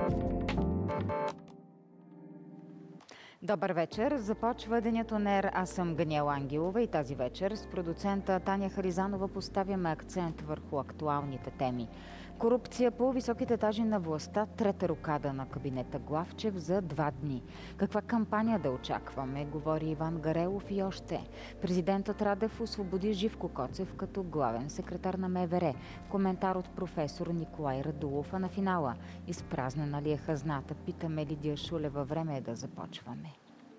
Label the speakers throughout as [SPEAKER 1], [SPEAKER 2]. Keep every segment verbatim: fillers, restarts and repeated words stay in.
[SPEAKER 1] Добър вечер. Започва Денят ОНЕР. Аз съм Ганиела Ангелова и тази вечер с продуцента Таня Харизанова поставяме акцент върху актуалните теми. Корупция по високите етажи на властта, трета рокада на кабинета Главчев за два дни. Каква кампания да очакваме, говори Иван Гарелов и още. Президентът Радев освободи Живко Коцев като главен секретар на МВР. Коментар от професор Николай Радулов, а на финала. Изпразнена ли е хазната? Питаме Лидия Шулева. Време е да започваме.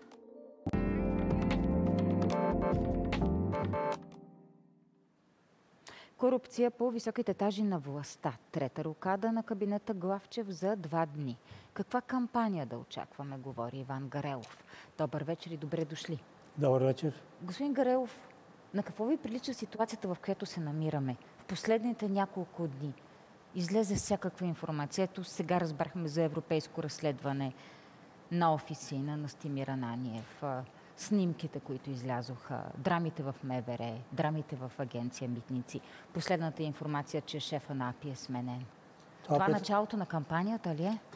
[SPEAKER 1] Корупция по високите етажи на властта. Трета рокада на кабинета Главчев за два дни. Каква кампания да очакваме, говори Иван Гарелов. Добър вечер и добре дошли.
[SPEAKER 2] Добър вечер.
[SPEAKER 1] Господин Гарелов, на какво ви прилича ситуацията, в която се намираме? В последните няколко дни излезе всякаква информация. Ето сега разбрахме за европейско разследване на офиси на Настимир Ананиев, снимките, които излязоха, драмите в МВР, драмите в агенция Митници. Последната информация, че шефа на АПИ е сменен. Това, Това пред... началото на кампанията ли е?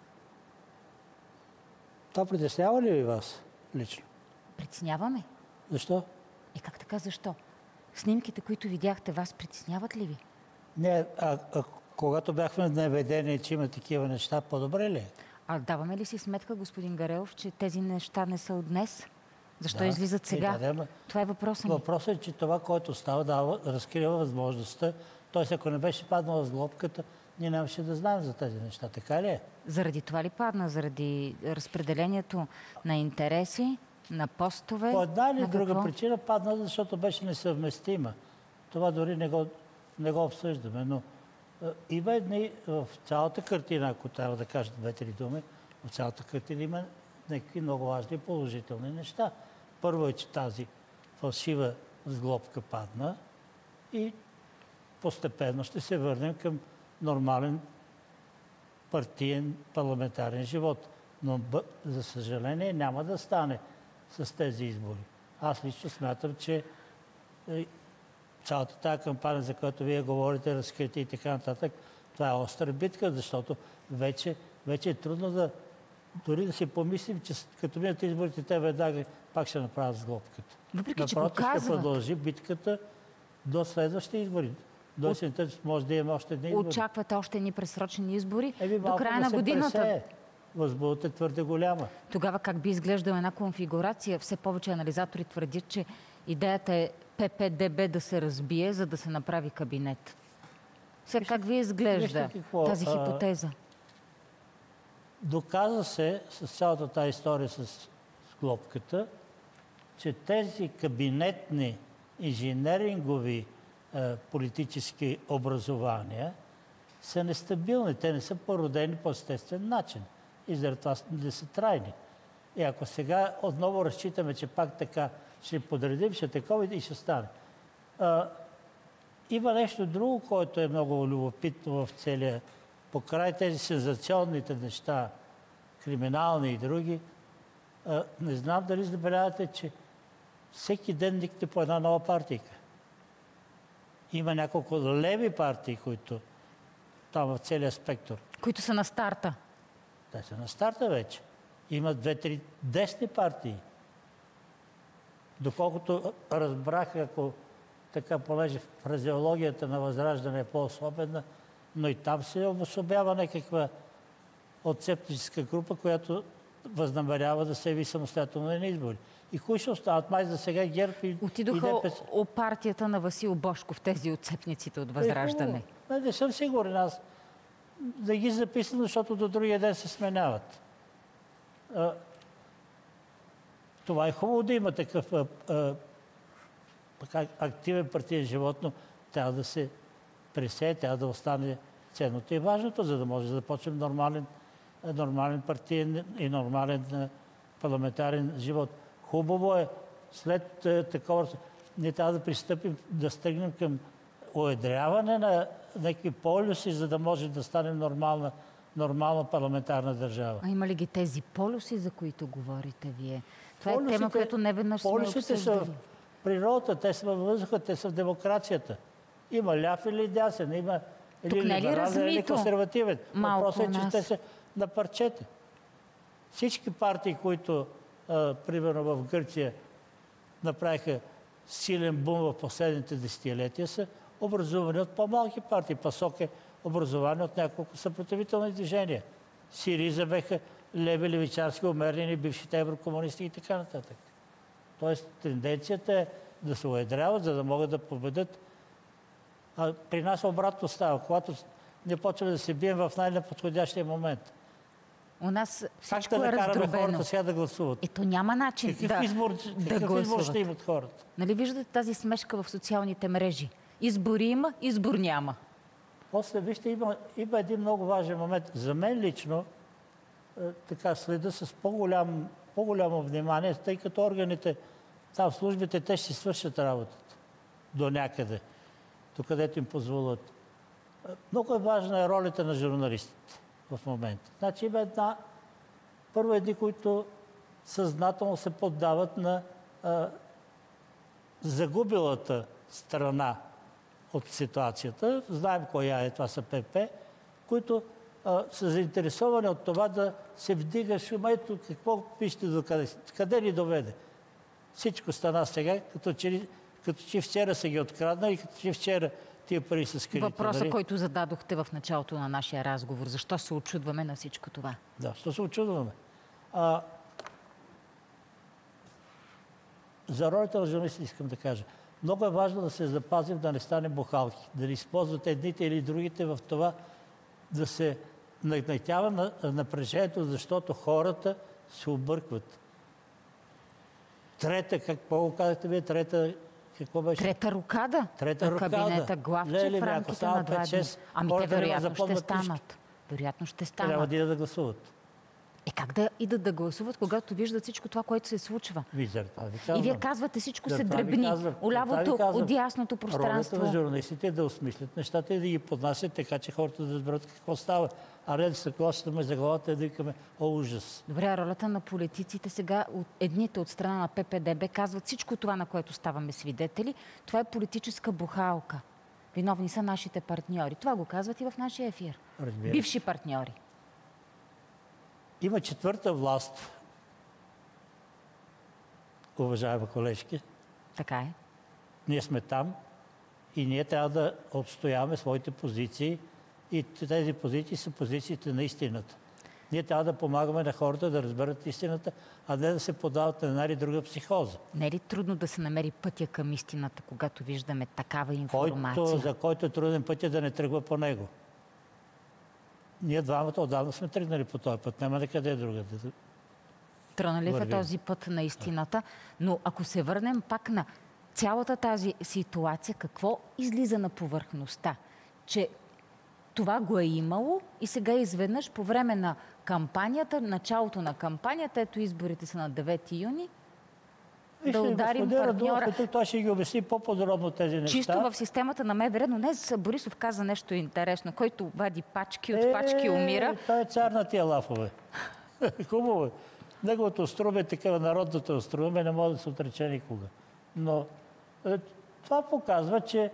[SPEAKER 2] Това притеснява ли ви вас лично?
[SPEAKER 1] Притесняваме.
[SPEAKER 2] Защо?
[SPEAKER 1] И как така защо? Снимките, които видяхте, вас притесняват ли ви?
[SPEAKER 2] Не, а, а когато бяхме наведени, че има такива неща, по-добре ли?
[SPEAKER 1] А даваме ли си сметка, господин Гарелов, че тези неща не са от днес? Защо
[SPEAKER 2] да,
[SPEAKER 1] излизат сега?
[SPEAKER 2] Да, да,
[SPEAKER 1] това е въпросът ми.
[SPEAKER 2] Въпросът е, че това, което става, дава, разкрива възможността. Тоест, ако не беше паднала сглобката, ние нямаше да знаем за тези неща. Така ли е?
[SPEAKER 1] Заради това ли падна? Заради разпределението на интереси, на постове?
[SPEAKER 2] По една или друга
[SPEAKER 1] какво?
[SPEAKER 2] причина падна, защото беше несъвместима. Това дори не го, не го обсъждаме. Но има едни в цялата картина, ако трябва да кажа две-три думи, в цялата картина има някакви много важни положителни неща. Първо е, че тази фалшива сглобка падна и постепенно ще се върнем към нормален партиен парламентарен живот. Но, за съжаление, няма да стане с тези избори. Аз лично смятам, че цялата тази кампания, за която вие говорите, разкрити и така нататък, това е остра битка, защото вече, вече е трудно да дори да си помислим, че като минат изборите, те веднага пак ще направят сглобката.
[SPEAKER 1] Въпреки, че
[SPEAKER 2] Напротив,
[SPEAKER 1] показват.
[SPEAKER 2] ще продължи битката до следващите избори. До есента може да има още едни избори.
[SPEAKER 1] Очаквате още едни пресрочени избори
[SPEAKER 2] Еби,
[SPEAKER 1] до края на годината.
[SPEAKER 2] Възбудата е твърде голяма.
[SPEAKER 1] Тогава как би изглеждала една конфигурация? Все повече анализатори твърдят, че идеята е П П Д Б да се разбие, за да се направи кабинет. Сега как ви изглежда тази хипотеза?
[SPEAKER 2] Доказа се с цялата тази история с сглобката, че тези кабинетни инженерингови е, политически образования са нестабилни. Те не са породени по естествен начин. И заради това не са трайни. И ако сега отново разчитаме, че пак така ще подредим, ще такова и ще стане. А, има нещо друго, което е много любопитно в целия покрай тези сензационните неща, криминални и други. А, не знам дали забелявате, че всеки ден никне по една нова партийка. Има няколко леви партии, които там в целия спектър.
[SPEAKER 1] Които са на старта.
[SPEAKER 2] Те са на старта вече. Има две-три десни партии. Доколкото разбрах, ако така, понеже фразеологията на Възраждане е по-особена, но и там се обособява някаква отцепническа група, която възнамерява да се яви самостоятелно на избори. И кои ще остават? Май за сега ГЕРБ и
[SPEAKER 1] Отидоха
[SPEAKER 2] и ДПС.
[SPEAKER 1] о партията на Васил Божков, тези отцепниците от Възраждане.
[SPEAKER 2] Е, не, не съм сигурен аз да ги записам, защото до другия ден се сменяват. А, това е хубаво да има такъв а, а, активен партиен живот, но трябва да се пресее, трябва да остане ценното и важното, за да може да започнем нормален, нормален партиен и нормален парламентарен живот. Хубаво е след такова... Не трябва да пристъпим, да стъгнем към уедряване на някакви полюси, за да може да стане нормална, нормална парламентарна държава.
[SPEAKER 1] А има ли ги тези полюси, за които говорите вие? Това полюсите, е тема, която не веднъж сме обсъждали.
[SPEAKER 2] Полюсите са в природата, те са във въздуха, те са в демокрацията. Има ляв или дясен, има или либерален, или консервативен. Въпросът е, че те са на парчета. Всички партии, които, а, примерно в Гърция, направиха силен бум в последните десетилетия, са образувани от по-малки партии. ПАСОК е образовани от няколко съпротивителни движения. Сириза беха леви, левичарски, умерени, бившите еврокомунисти и така нататък. Тоест, тенденцията е да се уедряват, за да могат да победят. А при нас обратно става, когато не почваме да се бием в най-неподходящия момент.
[SPEAKER 1] У нас всичко
[SPEAKER 2] как да
[SPEAKER 1] е
[SPEAKER 2] накараме
[SPEAKER 1] раздробено.
[SPEAKER 2] хората сега да гласуват?
[SPEAKER 1] Ето няма начин
[SPEAKER 2] Какъв
[SPEAKER 1] да,
[SPEAKER 2] избор,
[SPEAKER 1] да
[SPEAKER 2] какъв избор
[SPEAKER 1] гласуват.
[SPEAKER 2] ще имат хората?
[SPEAKER 1] Нали виждате тази смешка в социалните мрежи? Избори има, избор няма.
[SPEAKER 2] После, вижте, има, има един много важен момент. За мен лично, е, така следа с по-голям, по-голямо внимание, тъй като органите, там службите, те ще си свършат работата до някъде, до където им позволят. Е, много е важна е ролята на журналистите в момента. Значи има една, първо едни, които съзнателно се поддават на а, загубилата страна от ситуацията. Знаем коя е, това са ПП, които а, са заинтересовани от това да се вдига шума. Ето какво пишете до къде, къде ни доведе. Всичко стана сега, като че, като че вчера са ги откраднали, като че вчера тия пари са скрити.
[SPEAKER 1] Въпросът,
[SPEAKER 2] нали?
[SPEAKER 1] който зададохте в началото на нашия разговор. Защо се очудваме на всичко това?
[SPEAKER 2] Да, защо се очудваме? А, за ролята на журналистите искам да кажа. Много е важно да се запазим, да не стане бухалки, да не използват едните или другите в това да се нагнетява на напрежението, защото хората се объркват. Трета, какво го казахте вие, трета, какво беше?
[SPEAKER 1] Трета рокада
[SPEAKER 2] Трета
[SPEAKER 1] на
[SPEAKER 2] рокада.
[SPEAKER 1] кабинета Главчев
[SPEAKER 2] Леле,
[SPEAKER 1] в
[SPEAKER 2] ако
[SPEAKER 1] рамките
[SPEAKER 2] става
[SPEAKER 1] на два дни.
[SPEAKER 2] пет-шест,
[SPEAKER 1] Ами те
[SPEAKER 2] хората няма
[SPEAKER 1] вероятно
[SPEAKER 2] да
[SPEAKER 1] ще
[SPEAKER 2] запомнят нищо.
[SPEAKER 1] станат. Вероятно ще
[SPEAKER 2] Трябва
[SPEAKER 1] станат.
[SPEAKER 2] да идат да гласуват.
[SPEAKER 1] Е как да идат да гласуват, когато виждат всичко това, което се случва?
[SPEAKER 2] Виждате, това ви
[SPEAKER 1] И
[SPEAKER 2] казвам.
[SPEAKER 1] вие казвате, всичко
[SPEAKER 2] Да,
[SPEAKER 1] се
[SPEAKER 2] това ви
[SPEAKER 1] дребни.
[SPEAKER 2] казвам. Това
[SPEAKER 1] Олявото
[SPEAKER 2] ви казвам.
[SPEAKER 1] от ясното
[SPEAKER 2] Ролята
[SPEAKER 1] пространство.
[SPEAKER 2] на журналистите е да осмислят нещата и да ги поднасят така, че хората да разберат какво става. А не да се клащаме за главата и да викаме, о, ужас.
[SPEAKER 1] Добре, ролята на политиците сега, от едните от страна на П П Д Б казват всичко това, на което ставаме свидетели. Това е политическа бухалка. Виновни са нашите партньори. Това го казват и в нашия ефир.
[SPEAKER 2] Разбира.
[SPEAKER 1] Бивши партньори.
[SPEAKER 2] Има четвърта власт, уважаема колежки.
[SPEAKER 1] Така е.
[SPEAKER 2] Ние сме там и ние трябва да отстояваме своите позиции и тези позиции са позициите на истината. Ние трябва да помагаме на хората да разберат истината, а не да се подават на една или друга психоза.
[SPEAKER 1] Не е ли трудно да се намери пътя към истината, когато виждаме такава информация?
[SPEAKER 2] Който, за който е труден път е да не тръгва по него. Ние двамата отдавна сме тръгнали по този път. Няма къде другаде.
[SPEAKER 1] Трънали в
[SPEAKER 2] вървим.
[SPEAKER 1] този път на истината. Но ако се върнем пак на цялата тази ситуация, какво излиза на повърхността? Че това го е имало и сега изведнъж по време на кампанията, началото на кампанията, ето изборите са на девети юни, да ударим партньора.
[SPEAKER 2] Той ще ги обясни по-подробно тези неща.
[SPEAKER 1] Чисто в системата на МВР, но днес Борисов каза нещо интересно. Който вади пачки, от
[SPEAKER 2] Е,
[SPEAKER 1] пачки умира.
[SPEAKER 2] Той е цар на тия лафове. Хубаво е. Неговото остроумие, такива народното остроумие, не може да се отрече никога. Но е, това показва, че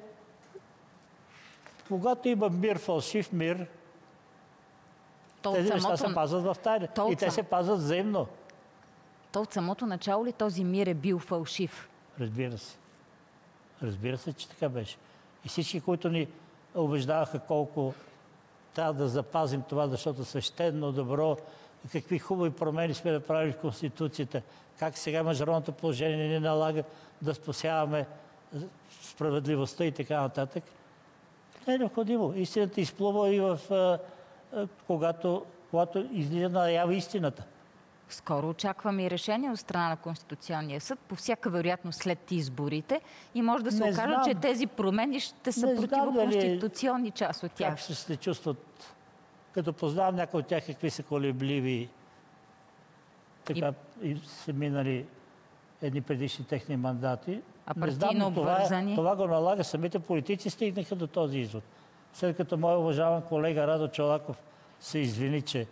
[SPEAKER 2] когато има мир, фалшив мир,
[SPEAKER 1] То
[SPEAKER 2] тези
[SPEAKER 1] от
[SPEAKER 2] неща се
[SPEAKER 1] самото,
[SPEAKER 2] пазват в тайна.
[SPEAKER 1] То
[SPEAKER 2] И
[SPEAKER 1] от
[SPEAKER 2] те
[SPEAKER 1] сам-
[SPEAKER 2] се пазват взаимно.
[SPEAKER 1] то от самото начало ли този мир е бил фалшив?
[SPEAKER 2] Разбира се. Разбира се, че така беше. И всички, които ни убеждаваха колко трябва да запазим това, защото свещено, добро, какви хубави промени сме направили в Конституцията, как сега международното положение ни налага да спасяваме справедливостта и така нататък. Не е необходимо. Истината изплува и в, а, а, когато, когато излиза наява истината.
[SPEAKER 1] Скоро очакваме и решение от страна на Конституционния съд, по всяка вероятност след изборите, и може да се
[SPEAKER 2] Не
[SPEAKER 1] окаже,
[SPEAKER 2] знам.
[SPEAKER 1] че тези промени ще са
[SPEAKER 2] Не знам
[SPEAKER 1] противоконституционни част от тях.
[SPEAKER 2] Как ще се чувстват, като познавам някои от тях, какви са колебливи, така и са минали едни предишни техни мандати.
[SPEAKER 1] А
[SPEAKER 2] Не знам,
[SPEAKER 1] партийно
[SPEAKER 2] но това, е-
[SPEAKER 1] обвързани?
[SPEAKER 2] това го налага. Самите политици стигнаха до този извод. След като мой уважаван колега Радо Чолаков се извини, че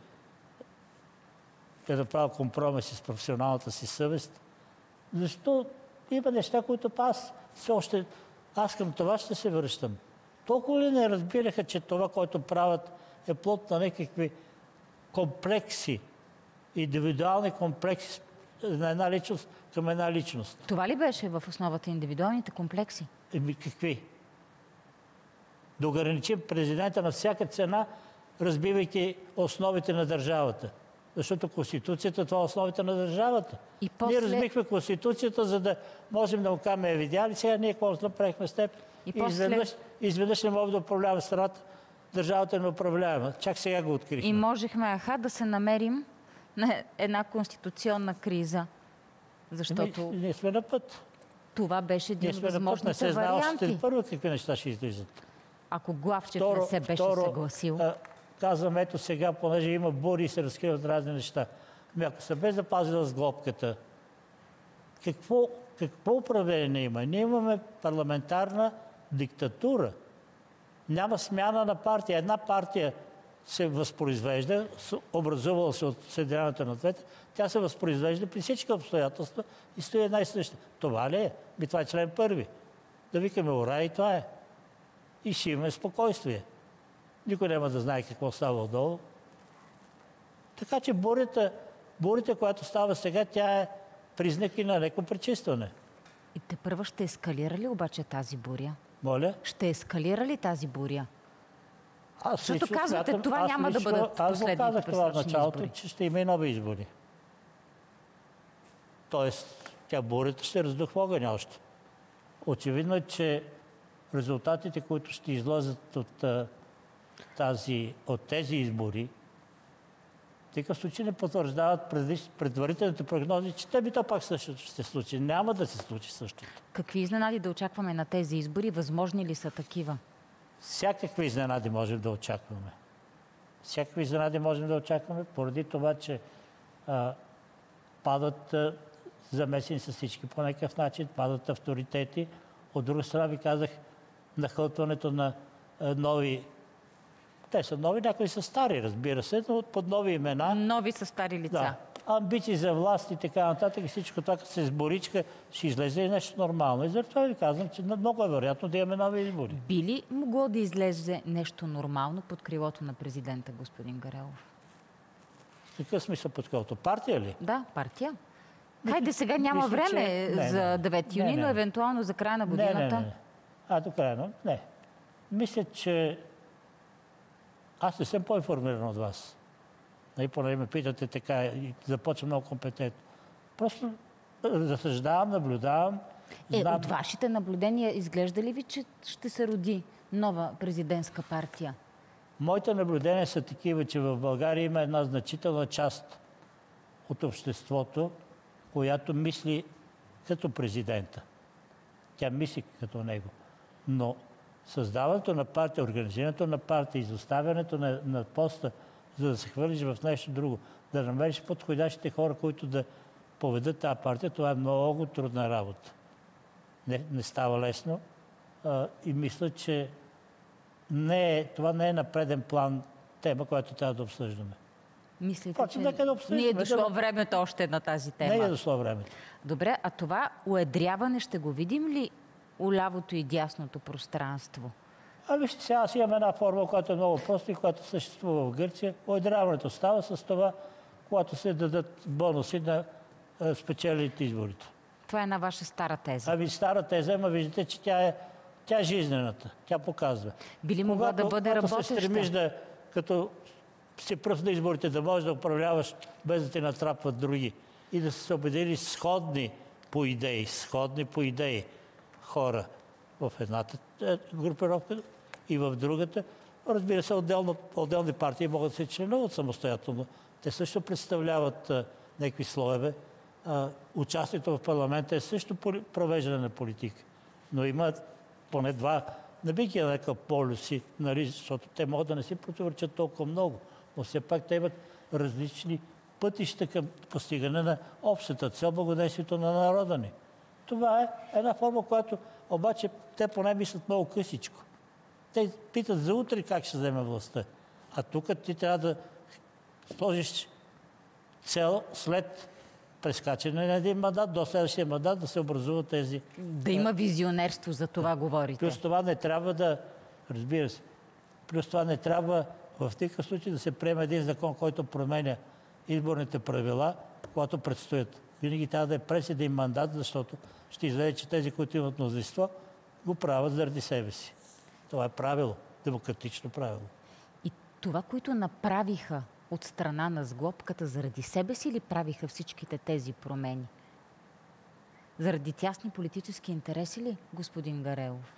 [SPEAKER 2] е направил компромиси с професионалната си съвест, защо има неща, които аз все още, аз към това ще се връщам. Толкова ли не разбираха, че това, което правят, е плод на някакви комплекси, индивидуални комплекси на една личност към една личност.
[SPEAKER 1] Това ли беше в основата индивидуалните комплекси?
[SPEAKER 2] Еми какви? Да ограничим президента на всяка цена, разбивайки основите на държавата. Защото Конституцията, това е основите на държавата.
[SPEAKER 1] И после...
[SPEAKER 2] Ние разбихме Конституцията, за да можем да му кажем, е, видя ли сега ние какво направихме с теб?
[SPEAKER 1] И,
[SPEAKER 2] и
[SPEAKER 1] после...
[SPEAKER 2] изведнъж, изведнъж не можем да управляваме страната. Държавата не управляема. Чак сега го открихме.
[SPEAKER 1] И можехме, аха, да се намерим на една конституционна криза. Защото...
[SPEAKER 2] Ами, ние сме на път.
[SPEAKER 1] Това беше един от възможните
[SPEAKER 2] не се знае
[SPEAKER 1] варианти.
[SPEAKER 2] още първо какви неща ще излизат.
[SPEAKER 1] Ако Главчев
[SPEAKER 2] Второ,
[SPEAKER 1] не се беше
[SPEAKER 2] второ,
[SPEAKER 1] съгласил...
[SPEAKER 2] А, казвам, ето сега, понеже има бури и се разкриват разни неща. Ами ако се бе запазила сглобката, какво, какво управление има? Ние имаме парламентарна диктатура. Няма смяна на партия. Една партия се възпроизвежда, образувала се от Съединяването на двете, тя се възпроизвежда при всички обстоятелства и стои една и съща. Това ли е? Би това е член първи. Да викаме ура и това е. И ще имаме спокойствие. Никой няма да знае какво става отдолу. Така че бурята, бурята, която става сега, тя е признак и на леко пречистване.
[SPEAKER 1] И те първо ще ескалира ли обаче тази буря?
[SPEAKER 2] Моля?
[SPEAKER 1] Ще ескалира ли тази буря?
[SPEAKER 2] Аз
[SPEAKER 1] Защото
[SPEAKER 2] лично
[SPEAKER 1] казвате,
[SPEAKER 2] смятам,
[SPEAKER 1] това
[SPEAKER 2] аз
[SPEAKER 1] няма
[SPEAKER 2] лично,
[SPEAKER 1] да бъдат
[SPEAKER 2] аз
[SPEAKER 1] последните
[SPEAKER 2] казах това в
[SPEAKER 1] предсрочни
[SPEAKER 2] началото,
[SPEAKER 1] избори.
[SPEAKER 2] че ще има и нови избори. Тоест, тя бурята ще раздухва огъня още. Очевидно е, че резултатите, които ще излязат от, тази, от тези избори, в такъв случай не потвърждават предварителните прогнози, че те би то пак същото ще се случи. Няма да се случи същото.
[SPEAKER 1] Какви изненади да очакваме на тези избори? Възможни ли са такива? Всякакви
[SPEAKER 2] изненади можем да очакваме. Всякакви изненади можем да очакваме, поради това, че а, падат а, замесени с всички по някакъв начин, падат авторитети. От друга страна ви казах, нахълтването на а, нови... Те са нови, някои са стари, разбира се, но под нови имена.
[SPEAKER 1] Нови са стари лица.
[SPEAKER 2] Да. Амбиции за власт и така нататък. И всичко това, като се сборичка, ще излезе и нещо нормално. И затова ви казвам, че много е вероятно да имаме нови избори.
[SPEAKER 1] Би ли могло да излезе нещо нормално под крилото на президента, господин Гарелов?
[SPEAKER 2] В какъв смисъл под крилото? Партия ли?
[SPEAKER 1] Да, партия. Хайде, сега няма
[SPEAKER 2] мисля,
[SPEAKER 1] време
[SPEAKER 2] че... не,
[SPEAKER 1] за девети юни,
[SPEAKER 2] не, не.
[SPEAKER 1] но евентуално за края на годината.
[SPEAKER 2] Не, не, не. А, до края на... Не. Мисля, че аз не съм по-информиран от вас. И поне ме питате така и започвам много компетентно. Просто разсъждавам, наблюдавам.
[SPEAKER 1] Е,
[SPEAKER 2] знам...
[SPEAKER 1] от вашите наблюдения изглежда ли ви, че ще се роди нова президентска партия?
[SPEAKER 2] Моите наблюдения са такива, че в България има една значителна част от обществото, която мисли като президента. Тя мисли като него. Но създаването на партия, организирането на партия, изоставянето на, на поста, за да се хвърлиш в нещо друго, да намериш подходящите хора, които да поведат тази партия, това е много трудна работа. Не, не става лесно а, и мисля, че не е, това не е на преден план тема, която трябва да обсъждаме.
[SPEAKER 1] Мислите,
[SPEAKER 2] Впрочем,
[SPEAKER 1] че
[SPEAKER 2] да
[SPEAKER 1] не е дошло
[SPEAKER 2] да...
[SPEAKER 1] времето още на тази тема?
[SPEAKER 2] Не е дошло времето.
[SPEAKER 1] Добре, а това уедряване ще го видим ли у лявото и дясното пространство?
[SPEAKER 2] А вижте, сега аз имам една форма, която е много проста и която съществува в Гърция. Уедряването става с това, когато се дадат бонуси на е, спечелите изборите.
[SPEAKER 1] Това е една ваша стара теза.
[SPEAKER 2] Ами стара теза, ама виждате, че тя е, тя е жизнената. Тя показва.
[SPEAKER 1] Би ли могла да бъде
[SPEAKER 2] когато
[SPEAKER 1] работеща?
[SPEAKER 2] се стремиш да, като си пръв на изборите, да можеш да управляваш без да те натрапват други и да се убедили сходни по идеи, сходни по идеи хора в едната групировка и в другата. Разбира се, отделно, отделни партии могат да се членуват самостоятелно. Те също представляват а, някакви слоеве. А, участието в парламента е също провеждане на политика. Но има поне два, не бих ги нарекал полюси, нали, защото те могат да не си противоречат толкова много. Но все пак те имат различни пътища към постигане на общата цел, благодействието на народа ни. Това е една форма, която обаче те поне мислят много късичко. Те питат за утре как ще вземе властта. А тук ти трябва да сложиш цел след прескачане на един мандат, до следващия мандат да се образуват тези...
[SPEAKER 1] Да има визионерство, за това говорите.
[SPEAKER 2] Плюс това не трябва да... Разбира се. Плюс това не трябва в такъв случай да се приеме един закон, който променя изборните правила, когато предстоят. Винаги трябва да е през един мандат, защото ще излезе, че тези, които имат мнозинство, го правят заради себе си. Това е правило, демократично правило.
[SPEAKER 1] И това, което направиха от страна на сглобката, заради себе си ли правиха всичките тези промени? Заради тясни политически интереси ли, господин Гарелов?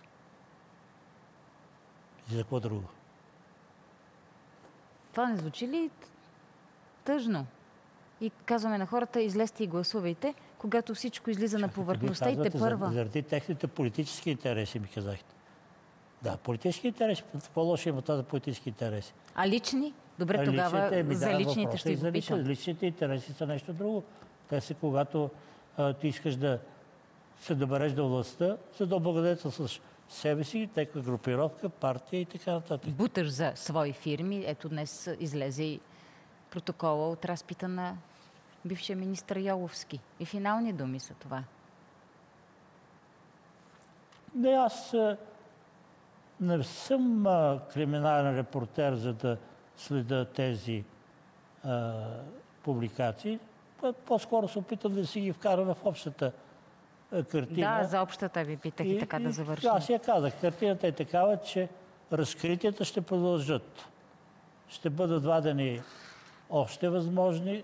[SPEAKER 2] И за какво друго?
[SPEAKER 1] Това не звучи ли тъжно? И казваме на хората, излезте и гласувайте, когато всичко излиза на повърхността и те първа.
[SPEAKER 2] Заради техните политически интереси, ми казахте. Да, политически интереси. Какво лошо има това за политически интереси?
[SPEAKER 1] А лични? Добре, а тогава личните, ми за личните ще ви питам.
[SPEAKER 2] Личните интереси са нещо друго. Те са, когато а, ти искаш да се добереш до властта, за да облагодетелстваш себе си, теква групировка, партия и така нататък.
[SPEAKER 1] Буташ за свои фирми. Ето днес излезе и протокола от разпита на бившия министър Йоловски. И финални думи са това.
[SPEAKER 2] Не, аз а, не съм а, криминален репортер, за да следа тези а, публикации. По-скоро се опитам да си ги вкарам в общата а, картина.
[SPEAKER 1] Да, за общата ви питах и, и така да завършим.
[SPEAKER 2] Аз я казах. Картината е такава, че разкритията ще продължат. Ще бъдат вадени още възможни.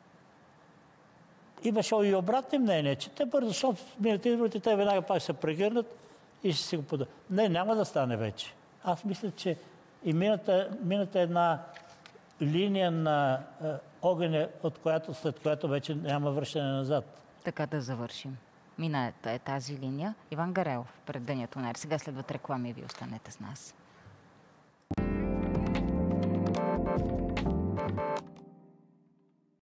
[SPEAKER 2] Имаше и обратни мнения, че те бързо, защото миналите изборите, те веднага пак се прегърнат и ще си го подадат. Не, няма да стане вече. Аз мисля, че и мината, мината една линия на е, огъня, от която, след която вече няма връщане назад.
[SPEAKER 1] Така да завършим. Мина е тази линия. Иван Гарелов, пред Деня Тонер. Сега следват реклами и ви останете с нас.